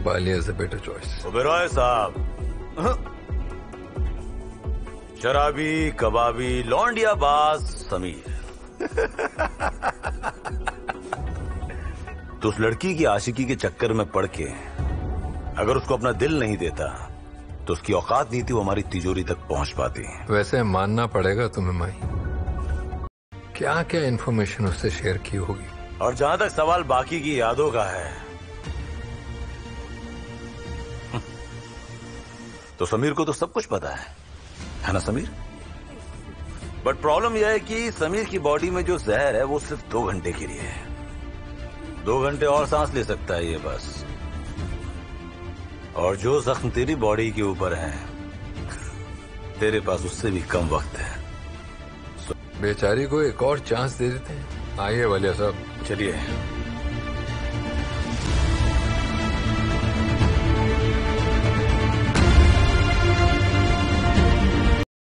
Ballia is a better choice. Oberoi साहब, शराबी कबाबी लौंडिया बाज समीर। तो उस लड़की की आशिकी के चक्कर में पड़ के अगर उसको अपना दिल नहीं देता तो उसकी औकात नहीं थी वो हमारी तिजोरी तक पहुंच पाती। वैसे मानना पड़ेगा तुम्हें माई, क्या क्या इन्फॉर्मेशन उससे शेयर की होगी। और जहां तक सवाल बाकी की यादों का तो समीर को तो सब कुछ पता है ना समीर? बट प्रॉब्लम यह है कि समीर की बॉडी में जो जहर है वो सिर्फ 2 घंटे के लिए है। 2 घंटे और सांस ले सकता है ये बस। और जो जख्म तेरी बॉडी के ऊपर है तेरे पास उससे भी कम वक्त है। बेचारी को एक और चांस दे देते हैं। आइए वालिया साहब, चलिए।